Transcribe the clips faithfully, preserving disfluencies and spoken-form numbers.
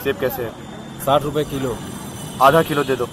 सेब कैसे है? साठ रुपए किलो। आधा किलो दे दो।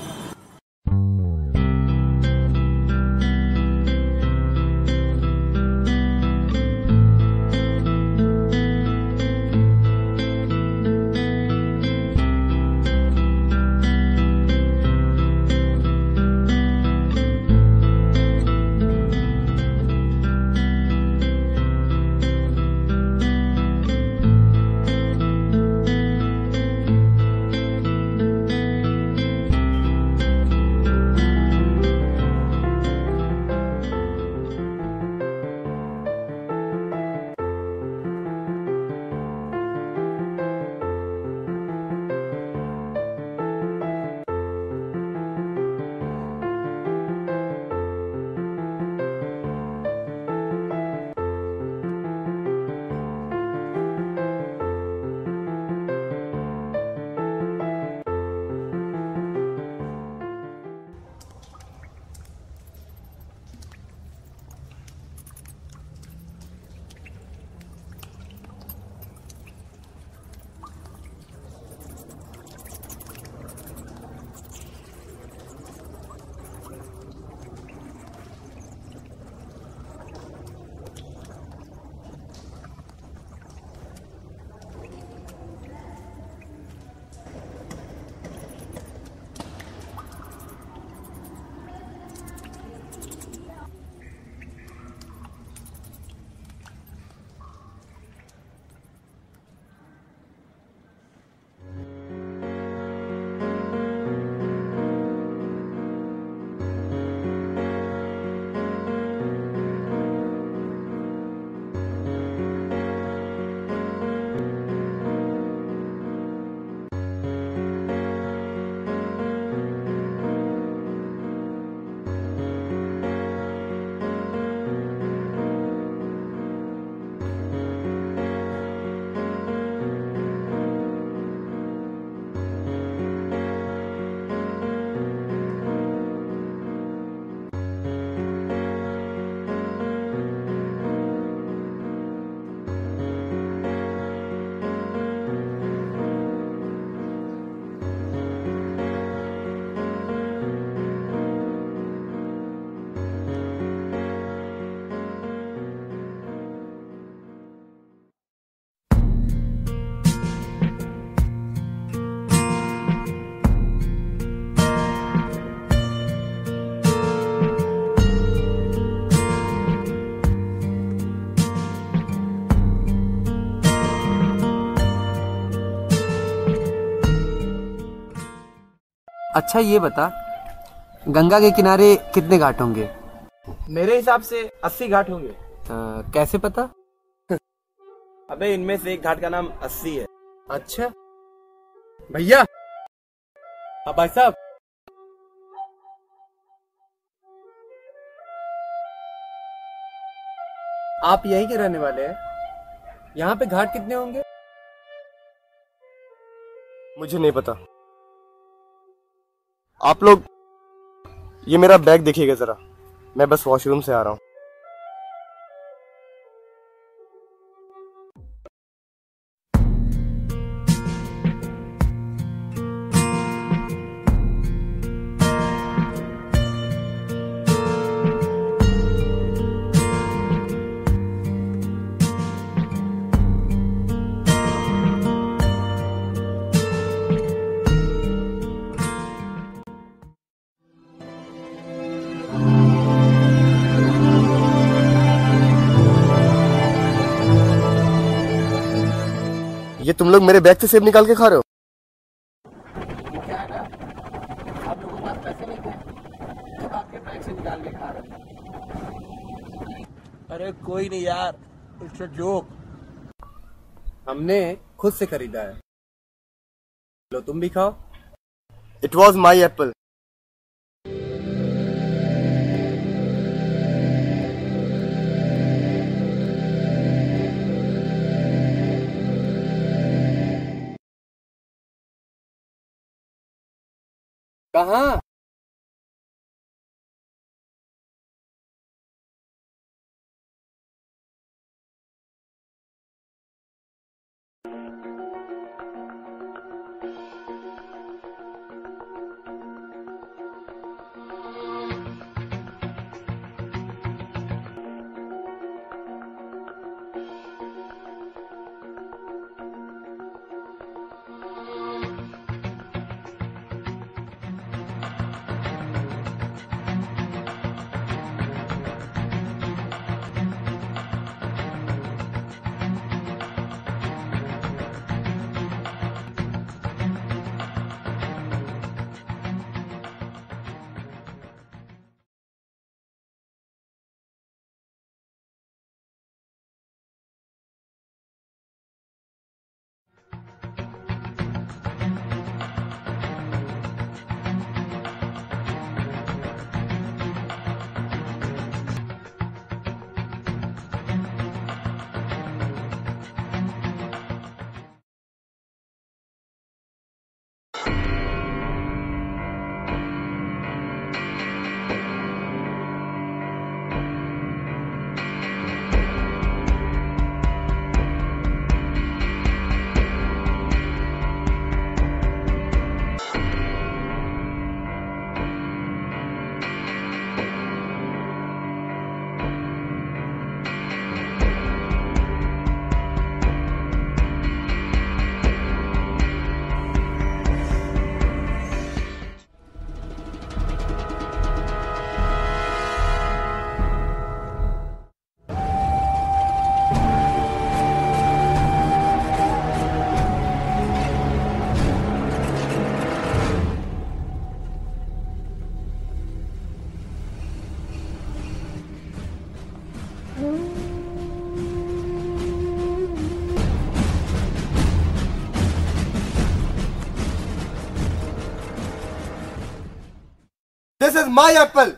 अच्छा ये बता, गंगा के किनारे कितने घाट होंगे? मेरे हिसाब से अस्सी घाट होंगे। आ, कैसे पता? अबे इनमें से एक घाट का नाम अस्सी है। अच्छा भैया। अब भाई साहब, आप यहीं के रहने वाले हैं? यहाँ पे घाट कितने होंगे? मुझे नहीं पता। आप लोग ये मेरा बैग देखिएगा जरा, मैं बस वॉशरूम से आ रहा हूँ। ये तुम लोग मेरे बैग से सेब निकाल के खा रहे हो? आप लोगों के पास पैसे नहीं थे, तो आपके बैग से निकाल के खा रहे हैं। अरे कोई नहीं यार, इट्स अ जोक। हमने खुद से खरीदा है, लो तुम भी खाओ। It was my apple. कहाँ? My Apple.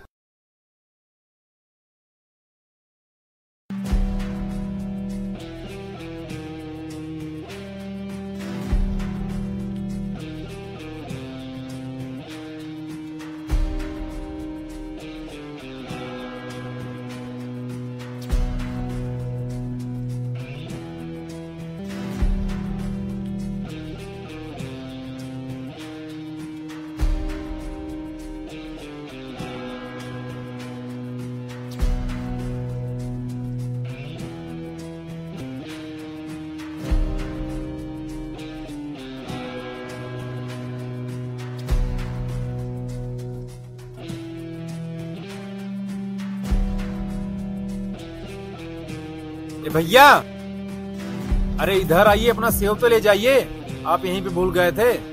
ए भैया, अरे इधर आइए, अपना सेव तो ले जाइए। आप यहीं पे भूल गए थे।